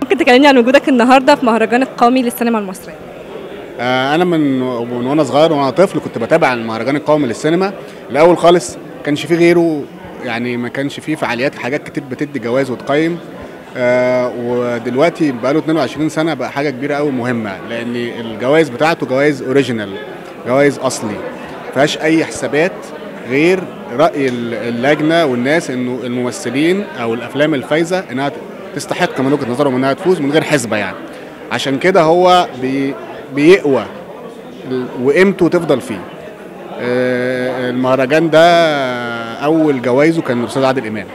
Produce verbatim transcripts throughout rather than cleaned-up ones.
ممكن تكلمني عن وجودك النهارده في مهرجان القومي للسينما المصريه؟ آه، انا من من وانا صغير وانا طفل كنت بتابع المهرجان القومي للسينما. الاول خالص كانش فيه غيره، يعني ما كانش فيه فعاليات حاجات كتير بتدي جوائز وتقيم. آه ودلوقتي بقاله اتنين وعشرين سنه بقى حاجه كبيره قوي مهمه، لان الجوائز بتاعته جوائز اوريجينال، جوائز اصلي، ما فيهاش اي حسابات غير راي اللجنه والناس انه الممثلين او الافلام الفايزه انها تستحق من وجهه نظرهم انها تفوز من غير حسبه يعني. عشان كده هو بي بيقوى وقيمته تفضل فيه. آه المهرجان ده اول جوائزه كان الاستاذ عادل امام،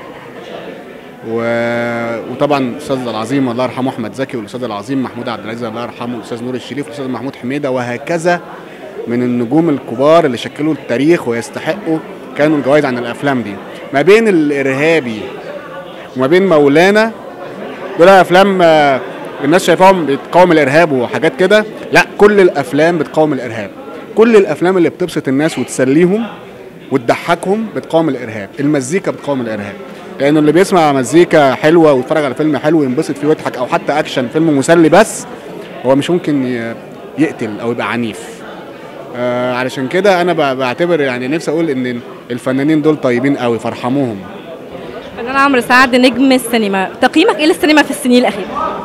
وطبعا الاستاذ العظيم الله يرحمه احمد زكي، والاستاذ العظيم محمود عبد العزيز الله يرحمه، والاستاذ نور الشريف، والاستاذ محمود حميده، وهكذا من النجوم الكبار اللي شكلوا التاريخ ويستحقوا كانوا الجوائز عن الافلام دي. ما بين الارهابي وما بين مولانا، دول افلام الناس شايفاهم بتقاوم الارهاب وحاجات كده، لا، كل الافلام بتقاوم الارهاب. كل الافلام اللي بتبسط الناس وتسليهم وتضحكهم بتقاوم الارهاب. المزيكا بتقاوم الارهاب، لانه اللي بيسمع مزيكا حلوه ويتفرج على فيلم حلو وينبسط فيه ويضحك، او حتى اكشن فيلم مسلي، بس هو مش ممكن يقتل او يبقى عنيف. آه علشان كده انا بعتبر، يعني نفسي اقول ان الفنانين دول طيبين قوي، فارحموهم. فنان عمرو سعد نجم السينما، تقييمك ايه للسينما في السنين الاخيره؟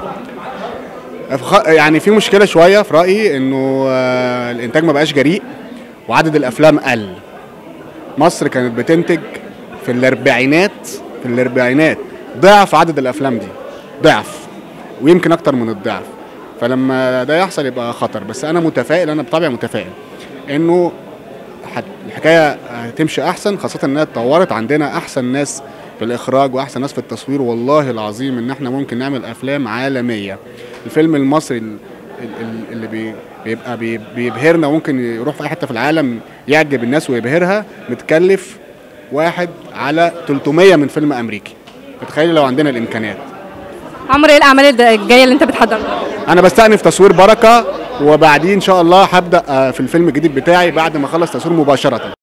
يعني في مشكله شويه في رايي، انه آه الانتاج ما بقاش جريء وعدد الافلام قل. مصر كانت بتنتج في الاربعينات في الاربعينات ضعف عدد الافلام دي، ضعف ويمكن اكتر من الضعف. فلما ده يحصل يبقى خطر. بس انا متفائل، انا بطبعي متفائل انه الحكايه هتمشي احسن، خاصه انها اتطورت. عندنا احسن ناس في الاخراج واحسن ناس في التصوير، والله العظيم ان احنا ممكن نعمل افلام عالميه. الفيلم المصري اللي بيبقى بيبهرنا وممكن يروح في اي حته في العالم يعجب الناس ويبهرها، متكلف واحد على تلتمية من فيلم امريكي. فتخيلي لو عندنا الامكانيات. عمرو، ايه الاعمال الجايه اللي انت بتحضرها؟ انا بستأنف تصوير بركه، وبعدين ان شاء الله هبدا في الفيلم الجديد بتاعي بعد ما اخلص تصوير مباشره.